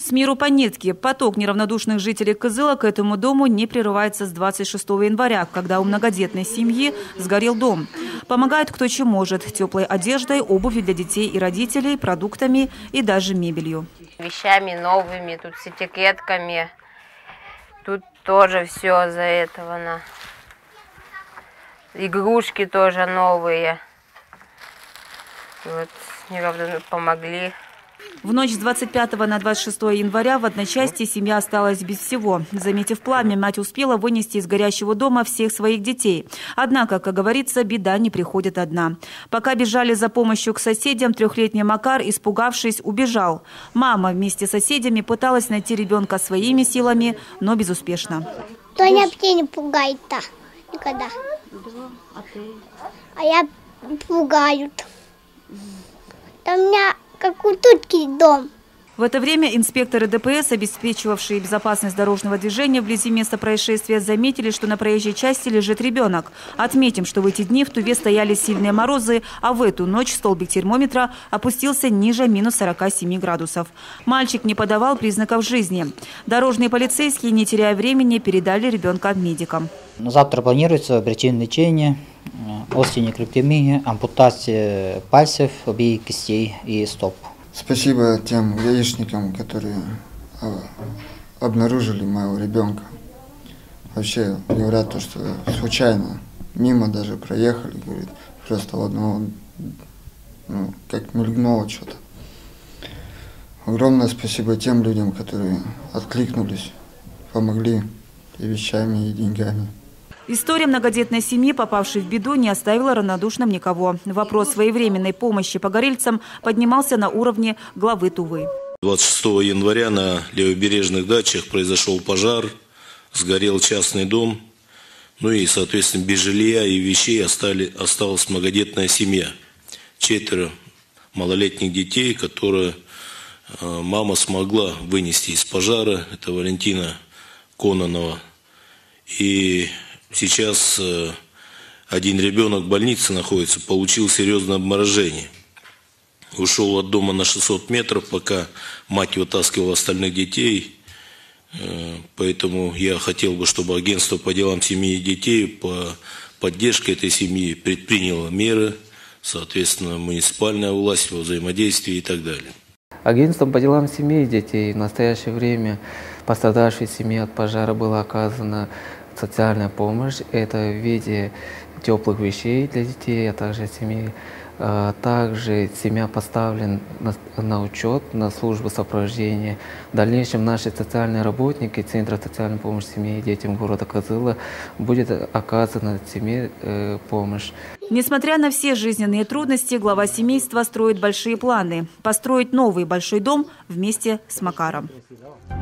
С миру по нитке. Поток неравнодушных жителей Кызыла к этому дому не прерывается с 26 января, когда у многодетной семьи сгорел дом. Помогают кто чем может – теплой одеждой, обувью для детей и родителей, продуктами и даже мебелью. Вещами новыми, тут с этикетками. Тут тоже все за этого. Игрушки тоже новые. Вот, помогли. В ночь с 25 на 26 января в одночасье семья осталась без всего. Заметив пламя, мать успела вынести из горящего дома всех своих детей. Однако, как говорится, беда не приходит одна. Пока бежали за помощью к соседям, трехлетний Макар, испугавшись, убежал. Мама вместе с соседями пыталась найти ребенка своими силами, но безуспешно. Тоня вообще не пугает-то никогда. А я пугают. Там у меня как у тутки дом. В это время инспекторы ДПС, обеспечивавшие безопасность дорожного движения вблизи места происшествия, заметили, что на проезжей части лежит ребенок. Отметим, что в эти дни в Туве стояли сильные морозы, а в эту ночь столбик термометра опустился ниже минус 47 градусов. Мальчик не подавал признаков жизни. Дорожные полицейские, не теряя времени, передали ребенка медикам. Завтра планируется оперативное лечение, остеоинфарктомия, ампутация пальцев, обеих кистей и стоп. Спасибо тем гаишникам, которые обнаружили моего ребенка. Вообще говорят то, что случайно мимо даже проехали, говорит, просто одного, как мелькнуло что-то. Огромное спасибо тем людям, которые откликнулись, помогли и вещами, и деньгами. История многодетной семьи, попавшей в беду, не оставила равнодушным никого. Вопрос своевременной помощи погорельцам поднимался на уровне главы Тувы. 26 января на левобережных дачах произошел пожар, сгорел частный дом. Ну и, соответственно, без жилья и вещей осталась многодетная семья. 4 малолетних детей, которые мама смогла вынести из пожара. Это Валентина Кононова. И сейчас один ребенок в больнице находится, получил серьезное обморожение. Ушел от дома на 600 метров, пока мать вытаскивала остальных детей. Поэтому я хотел бы, чтобы агентство по делам семьи и детей по поддержке этой семьи предприняло меры, соответственно, муниципальная власть во взаимодействии и так далее. Агентством по делам семьи и детей в настоящее время пострадавшей семье от пожара была оказана социальная помощь. Это в виде теплых вещей для детей, а также семьи. Также семья поставлена на учет, на службу сопровождения. В дальнейшем наши социальные работники Центра социальной помощи семье и детям города Кызыла будет оказана семье помощь. Несмотря на все жизненные трудности, глава семейства строит большие планы – построить новый большой дом вместе с Макаром.